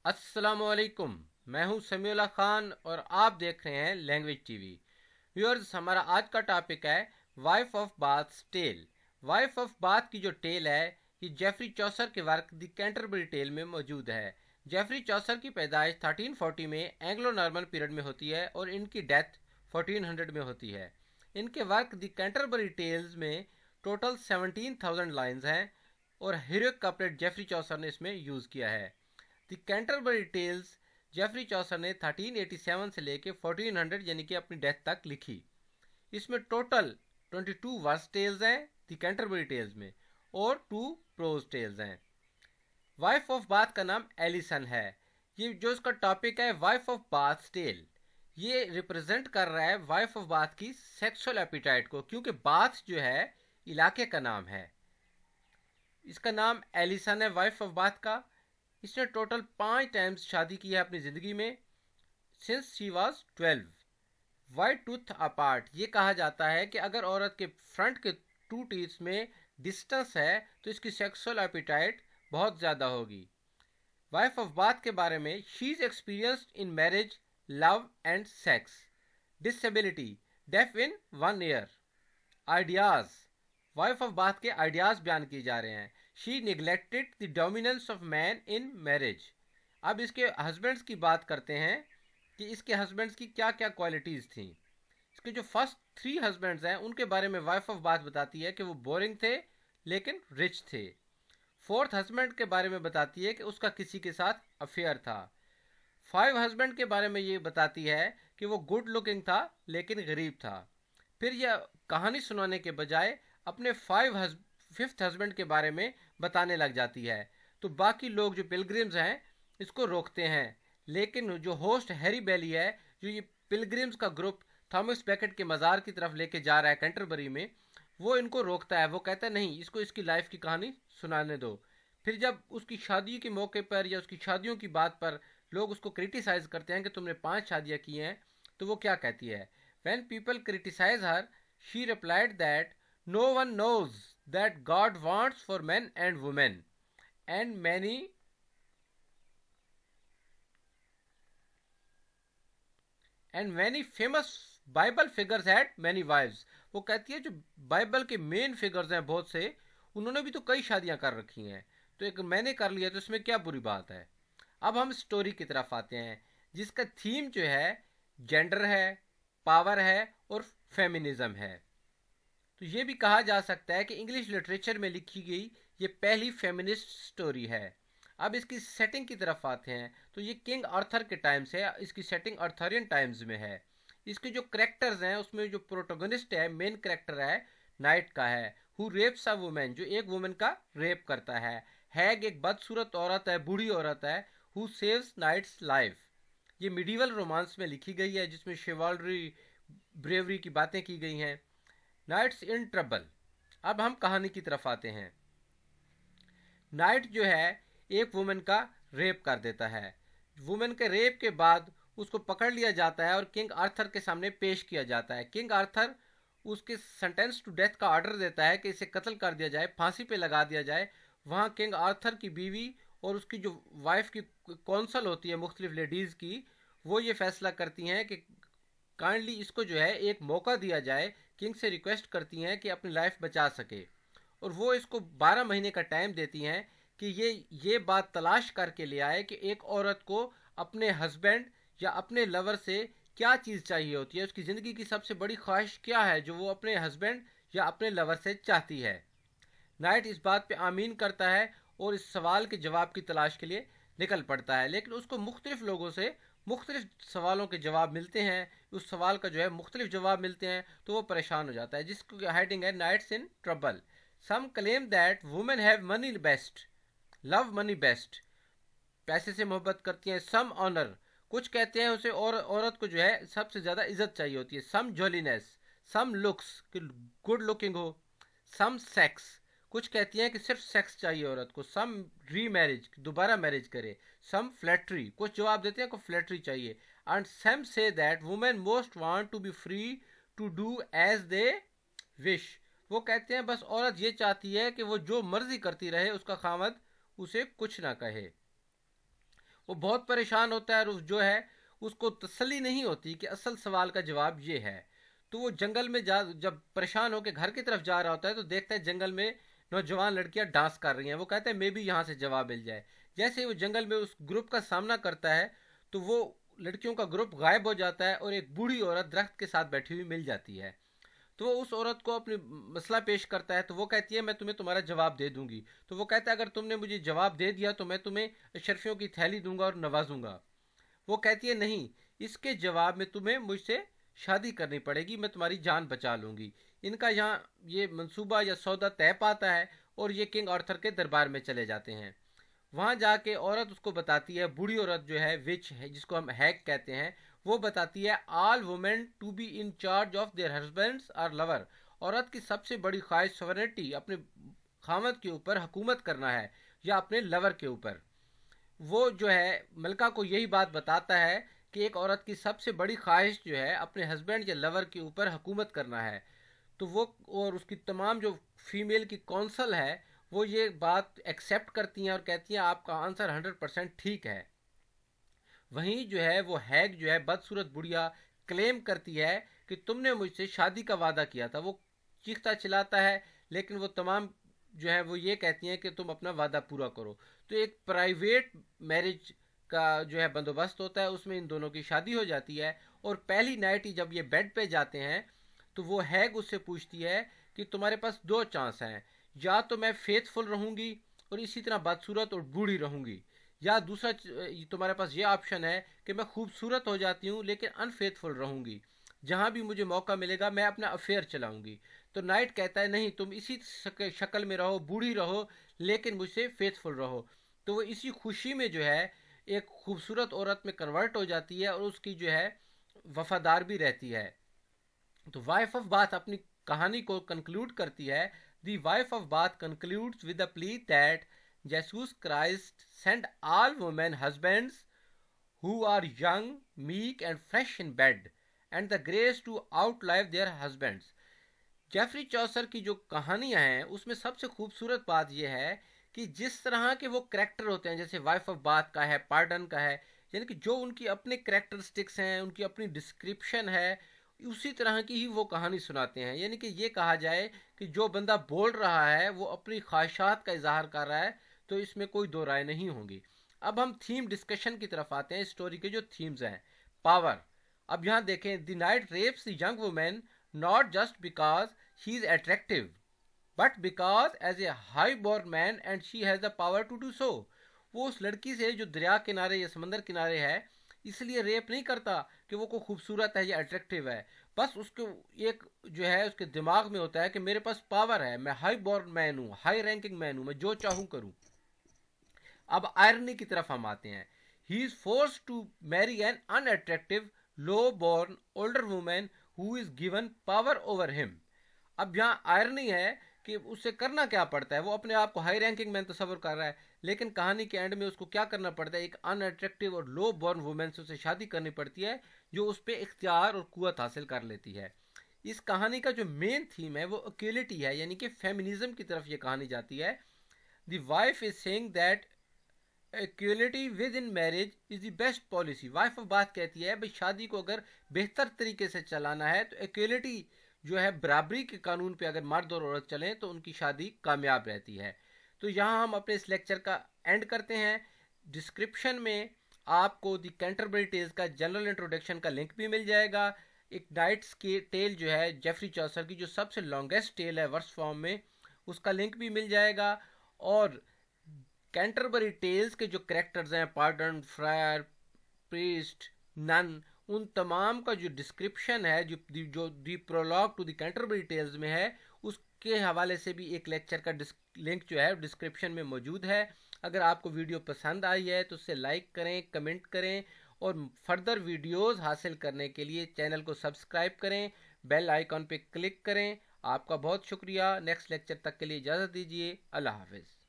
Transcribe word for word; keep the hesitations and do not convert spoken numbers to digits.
अस्सलामुअलैकुम। मैं हूं समीउल्लाह खान और आप देख रहे हैं लैंग्वेज टीवी। व्यूअर्स, हमारा आज का टॉपिक है wife of Bath's tale. Wife of Bath की जो टेल है ये जेफरी चौसर के वर्क द कैंटरबरी टेल में मौजूद है। जेफरी चौसर की पैदाइश थर्टीन फोर्टी में एंग्लो नॉर्मन पीरियड में होती है और इनकी डेथ फोर्टीन हंड्रेड में होती है। इनके वर्क द कैंटरबरी टेल्स में टोटल सेवनटीन थाउजेंड लाइन्स हैं और हीरोइक कपलेट जेफरी चौसर ने इसमें यूज़ किया है। The Canterbury tales Geoffrey Chaucer ने थर्टीन एटी सेवन से लेके फोर्टीन हंड्रेड यानी कि अपनी डेथ तक लिखी। इसमें total twenty two verse tales हैं द कैंटरबरी टेल्स में और टू प्रोज टेल्स हैं। वाइफ ऑफ बाथ का नाम एलिसन है। ये जो इसका टॉपिक है वाइफ ऑफ बाथ टेल, ये रिप्रेजेंट कर रहा है वाइफ ऑफ बाथ की सेक्सुअल एपिटाइट को, क्योंकि बाथ जो है इलाके का नाम है। इसका नाम एलिसन है वाइफ ऑफ बाथ का। इसने टोटल पांच टाइम्स शादी की है अपनी ज़िंदगी में since she was twelve. White tooth apart, ये कहा जाता है कि अगर औरत के फ्रंट के टू टीथ्स में डिस्टेंस है तो इसकी सेक्सुअल एपिटाइट बहुत ज़्यादा होगी। वाइफ ऑफ बाथ के बारे में, she is experienced in marriage, love and sex, disability, deaf in one year. Ideas, wife of Bath के आइडियाज़ बयान किए जा रहे हैं। She neglected the dominance of man in marriage. अब इसके हस्बैंड्स की बात करते हैं कि इसके हस्बैंड्स की क्या क्या क्वालिटीज़ थी। इसके जो फर्स्ट थ्री हस्बैंड्स हैं उनके बारे में वाइफ ऑफ बाथ बताती है कि वो बोरिंग थे लेकिन रिच थे। फोर्थ हस्बैंड के बारे में बताती है कि उसका किसी के साथ अफेयर था। फाइव हस्बैंड के बारे में ये बताती है कि वो गुड लुकिंग था लेकिन गरीब था। फिर यह कहानी सुनाने के बजाय अपने फाइव फिफ्थ हस्बैंड के बारे में बताने लग जाती है। तो बाकी लोग जो पिलग्रिम्स हैं इसको रोकते हैं, लेकिन जो होस्ट हैरी बेली है, जो ये पिलग्रिम्स का ग्रुप थॉमस बैकेट के मज़ार की तरफ लेके जा रहा है कैंटरबरी में, वो इनको रोकता है। वो कहता है नहीं, इसको इसकी लाइफ की कहानी सुनाने दो। फिर जब उसकी शादी के मौके पर या उसकी शादियों की बात पर लोग उसको क्रिटिसाइज करते हैं कि तुमने पांच शादियां की हैं, तो वो क्या कहती है? When people criticise her, she replied that no one knows that God wants for men and women, and many and many famous Bible figures had many wives। वो कहती है जो बाइबल के मेन फिगर्स हैं बहुत से, उन्होंने भी तो कई शादियां कर रखी हैं, तो एक मैंने कर लिया तो इसमें क्या बुरी बात है। अब हम स्टोरी की तरफ आते हैं जिसका थीम जो है जेंडर है, पावर है और फेमिनिज्म है। तो ये भी कहा जा सकता है कि इंग्लिश लिटरेचर में लिखी गई ये पहली फेमिनिस्ट स्टोरी है। अब इसकी सेटिंग की तरफ आते हैं तो ये किंग आर्थर के टाइम से, इसकी सेटिंग आर्थरियन टाइम्स में है। इसके जो करेक्टर्स हैं उसमें जो प्रोटोगनिस्ट है, मेन करेक्टर है, नाइट का है, हु रेप्स अ वुमेन, जो एक वुमेन का रेप करता है। हैग एक बदसूरत औरत है, बूढ़ी औरत है, हु सेव्स नाइट्स लाइफ। ये मिडीवल रोमांस में लिखी गई है जिसमें शिवालरी, ब्रेवरी की बातें की गई हैं। Knights in trouble. अब हम कहानी की तरफ आते हैं। नाइट जो है एक वुमेन का रेप कर देता है। वुमेन के रेप के बाद उसको पकड़ लिया जाता है और किंग आर्थर के सामने पेश किया जाता है। किंग आर्थर उसके सेंटेंस टू डेथ का ऑर्डर देता है कि इसे कत्ल कर दिया जाए, फांसी पे लगा दिया जाए। वहाँ किंग आर्थर की बीवी और उसकी जो वाइफ की कौंसल होती है मुख्तलिफ लेडीज़ की, वो ये फैसला करती हैं कि काइंडली इसको जो है एक मौका दिया जाए। किंग से रिक्वेस्ट करती हैं कि अपनी लाइफ बचा सके, और वो इसको बारह महीने का टाइम देती हैं कि ये ये बात तलाश करके ले आए कि एक औरत को अपने हस्बैंड या अपने लवर से क्या चीज़ चाहिए होती है, उसकी ज़िंदगी की सबसे बड़ी ख्वाहिश क्या है जो वो अपने हस्बैंड या अपने लवर से चाहती है। नाइट इस बात पे आमीन करता है और इस सवाल के जवाब की तलाश के लिए निकल पड़ता है, लेकिन उसको मुख्तलिफ लोगों से मुख्तलिफ सवालों के जवाब मिलते हैं। उस सवाल का जो है मुख्तलिफ जवाब मिलते हैं तो वो परेशान हो जाता है, जिसकी हेडिंग है knights in trouble. Some claim that women have money best, love money best, पैसे से मोहब्बत करती हैं। सम ऑनर, कुछ कहते हैं उसे और औरत को जो है सबसे ज़्यादा इज्जत चाहिए होती है। सम जॉलीनेस, सम लुक्स, कि गुड लुकिंग हो। सम सेक्स, कुछ कहती हैं कि सिर्फ सेक्स चाहिए औरत को। सम री मैरिज, दोबारा मैरिज करे। सम फ्लैटरी, कुछ जवाब देते हैं को फ्लैटरी चाहिए। And some say that women most want to be free to do as they wish, वो कहते हैं बस औरत ये चाहती है कि वो जो मर्जी करती रहे, उसका खामद उसे कुछ ना कहे। वो बहुत परेशान होता है और जो है उसको तसल्ली नहीं होती कि असल सवाल का जवाब ये है। तो वो जंगल में जा जब परेशान होकर घर की तरफ जा रहा होता है तो देखता है जंगल में नौजवान लड़कियां डांस कर रही हैं। वो कहता है मैं भी यहाँ से जवाब मिल जाए। जैसे ही वो जंगल में उस ग्रुप का सामना करता है तो वो लड़कियों का ग्रुप गायब हो जाता है और एक बूढ़ी औरत दरख्त के साथ बैठी हुई मिल जाती है। तो वो उस औरत को अपनी मसला पेश करता है तो वो कहती है मैं तुम्हें तुम्हारा जवाब दे दूंगी। तो वो कहता है अगर तुमने मुझे जवाब दे दिया तो मैं तुम्हें अशरफियों की थैली दूंगा और नवाजूंगा। वो कहती है नहीं, इसके जवाब में तुम्हें मुझसे शादी करनी पड़ेगी, मैं तुम्हारी जान बचा लूंगी। इनका यहाँ ये मंसूबा या सौदा तय पाता है और ये किंग आर्थर के दरबार में चले जाते हैं। वहां जाके औरत उसको बताती है, बूढ़ी औरत जो है विच है जिसको हम हैग कहते हैं, वो बताती है all women to be in charge of their husbands और लवर। औरत की सबसे बड़ी ख्वाहिश सॉवरेनिटी, अपने खामद के ऊपर हुकूमत करना है या अपने लवर के ऊपर। वो जो है मलका को यही बात बताता है कि एक औरत की सबसे बड़ी ख्वाहिश जो है अपने हस्बैंड या लवर के ऊपर हुकूमत करना है। तो वो और उसकी तमाम जो फीमेल की कौंसल है वो ये बात एक्सेप्ट करती हैं और कहती हैं आपका आंसर हंड्रेड परसेंट ठीक है। वहीं जो है वो हैग जो है बदसूरत बुढ़िया क्लेम करती है कि तुमने मुझसे शादी का वादा किया था। वो चीखता चिल्लाता है लेकिन वो तमाम जो है वो ये कहती हैं कि तुम अपना वादा पूरा करो। तो एक प्राइवेट मैरिज का जो है बंदोबस्त होता है, उसमें इन दोनों की शादी हो जाती है। और पहली नाइट ही जब ये बेड पे जाते हैं तो वो हैग उससे पूछती है कि तुम्हारे पास दो चांस हैं, या तो मैं फेथफुल रहूंगी और इसी तरह बदसूरत और बूढ़ी रहूंगी, या दूसरा तुम्हारे पास ये ऑप्शन है कि मैं खूबसूरत हो जाती हूँ लेकिन अनफेथफुल रहूंगी, जहां भी मुझे मौका मिलेगा मैं अपना अफेयर चलाऊंगी। तो नाइट कहता है नहीं, तुम इसी शक्ल में रहो, बूढ़ी रहो लेकिन मुझसे फेथफुल रहो। तो वो इसी खुशी में जो है एक खूबसूरत औरत में कन्वर्ट हो जाती है और उसकी जो है वफादार भी रहती है। तो वाइफ ऑफ बाथ अपनी कहानी को कंक्लूड करती है। The wife of Bath concludes with the plea that Jesus Christ sent all women husbands who are young, meek and fresh in bed and the grace to outlive their husbands। Geoffrey Chaucer की जो कहानियां हैं उसमें सबसे खूबसूरत बात यह है कि जिस तरह के वो करेक्टर होते हैं, जैसे वाइफ ऑफ बाथ का है, पार्डन का है, यानी कि जो उनकी अपने करेक्टरिस्टिक्स हैं, उनकी अपनी डिस्क्रिप्शन है, उसी तरह की ही वो कहानी सुनाते हैं। यानी कि ये कहा जाए कि जो बंदा बोल रहा है वो अपनी ख्वाहिशात का इजहार कर रहा है, तो इसमें कोई दो राय नहीं होगी। अब हम थीम डिस्कशन की तरफ आते हैं। स्टोरी के जो थीम्स हैं, पावर। अब यहाँ देखें, the knight rapes the young women not just because she is attractive but because as a high born man and she has the power to do so. वो उस लड़की से जो दरिया किनारे या समंदर किनारे है इसलिए रेप नहीं करता कि वो को खूबसूरत है या अट्रैक्टिव है, बस उसके एक जो है उसके दिमाग में होता है कि मेरे पास पावर है, मैं हाई बोर्न मैन हूँ, हाई रैंकिंग मैन हूँ, मैं जो चाहूँ करूँ। अब आयरनी की तरफ हम आते हैं। He is force to marry an unattractive low born older women who is given power over him. अब यहाँ आयरनी है कि उसे करना क्या पड़ता है, वो अपने आप को हाई रैंकिंग मैन तस्वर कर रहा है लेकिन कहानी के एंड में उसको क्या करना पड़ता है, एक अनअट्रैक्टिव और लो बोर्न वुमेन से उसे शादी करनी पड़ती है जो उस पर इख्तियार और कुव्वत हासिल कर लेती है। इस कहानी का जो मेन थीम है वो इक्वलिटी है, यानी कि फेमिनिज्म की तरफ ये कहानी जाती है। The wife is saying that equality within marriage is the best policy. Wife of Bath कहती है भाई शादी को अगर बेहतर तरीके से चलाना है तो इक्वलिटी जो है, बराबरी के कानून पे अगर मर्द और औरत चलें तो उनकी शादी कामयाब रहती है। तो यहाँ हम अपने इस लेक्चर का एंड करते हैं। डिस्क्रिप्शन में आपको द कैंटरबरी टेल्स का जनरल इंट्रोडक्शन का लिंक भी मिल जाएगा। एक नाइट्स की टेल जो है जेफरी चौसर की जो सबसे लॉन्गेस्ट टेल है वर्स फॉर्म में, उसका लिंक भी मिल जाएगा। और कैंटरबरी टेल्स के जो करेक्टर्स हैं, पार्डन, फ्रायर, प्रीस्ट, नन, उन तमाम का जो डिस्क्रिप्शन है जो जो the prologue to the Canterbury tales में है, उसके हवाले से भी एक लेक्चर का लिंक जो है डिस्क्रिप्शन में मौजूद है। अगर आपको वीडियो पसंद आई है तो उसे लाइक करें, कमेंट करें और फर्दर वीडियोस हासिल करने के लिए चैनल को सब्सक्राइब करें, बेल आइकॉन पे क्लिक करें। आपका बहुत शुक्रिया। नेक्स्ट लेक्चर तक के लिए इजाज़त दीजिए। अल्लाह हाफिज़।